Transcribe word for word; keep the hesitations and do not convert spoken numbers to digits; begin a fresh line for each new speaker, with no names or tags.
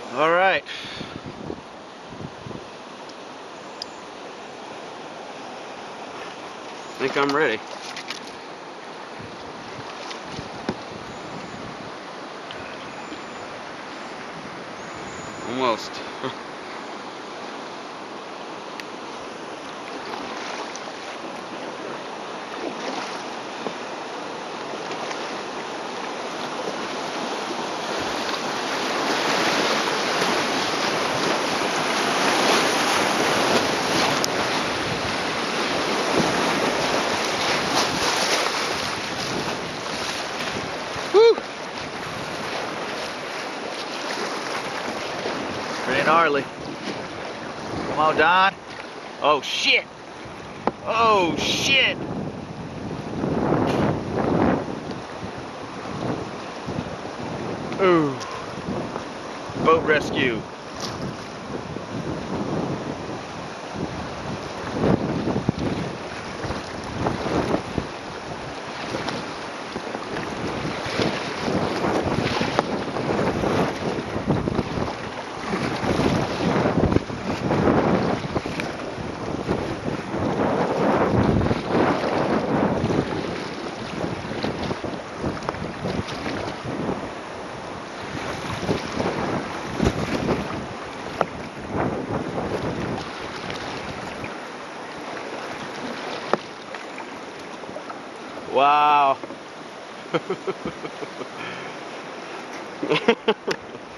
All right. I think I'm ready. Almost. Woo! Pretty gnarly. Come on, Don. Oh shit! Oh shit! Ooh. Boat rescue. Wow.